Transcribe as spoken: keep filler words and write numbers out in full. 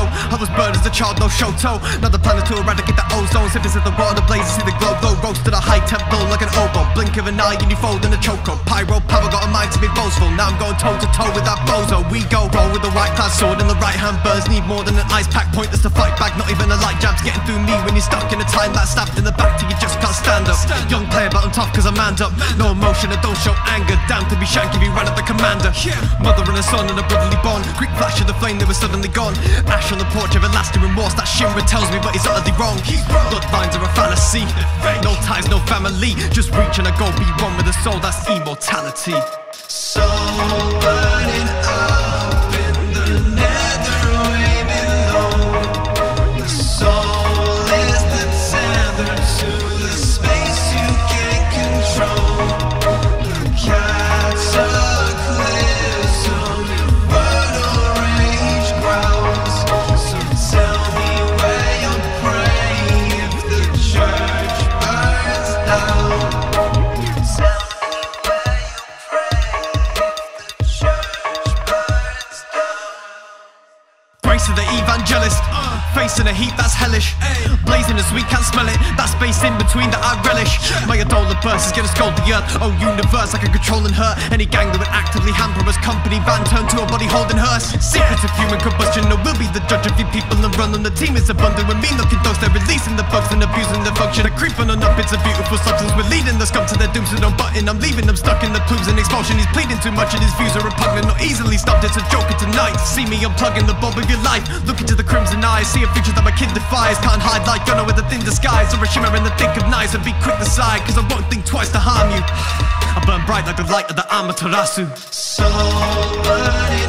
low. I was burned as a child, no Shoto. Another planet to eradicate the ozone. Sipping at the water blaze, see the glow glow. Roast at a high temp, blow like an oboe. Blink of an eye and you fold in a choco. Pyro power, got a mind to be boastful. Now I'm going toe to toe with that bozo. We go roll with the white clad sword in the right hand. Burns need more than an ice pack, pointless to fight back. Not even a light jab's getting through me when you're stuck in a time that's stabbed in the back till you just can't stand up. Young player but I'm tough cause I'm manned up. No emotion, I don't show anger. Damn to be shank if you ran at the commander. Mother and a son and a brotherly bond. Quick flash of the flame, they were suddenly gone. Ash on the porch, everlasting remorse. That Shinra tells me but he's utterly wrong. Bloodlines are a fallacy. No ties, no family. Just reach and I go be one with the soul. That's immortality. Soul burning up in the nether way below. The soul is the tether to the space you can't control. The cats are clear, some infernal rage growls. So tell me where you'll pray if the church burns down. Tell me where you'll pray if the church burns down. Grace of the evangelist, uh, facing a heat that's hellish. Blazing as we can't smell it, that space in between that I relish. My adola burst is gonna scold the earth. Oh universe, like a controlling her. Any gang that would actively hamper us, company van turned to a body holding hearse. Secrets of human combustion, no we'll be the judge of you people and run on the team is abundant. When me looking those, they're releasing the bugs and abusing the function. They're creeping on up, it's a beautiful substance. We're leading the scum to their doom, so don't button. I'm leaving them stuck in the plumes and expulsion. He's pleading too much and his views are repugnant. Not easily stopped, it's a joker tonight. See me unplugging the bulb of your life. Look into the crimson eyes, see a future that my kid defies. Can't hide like gunner with a thin disguise, or a shimmer in the thick of nights. And be quick to side, cause I won't think twice to harm you. I burn bright like the light of the Amaterasu. Soul burning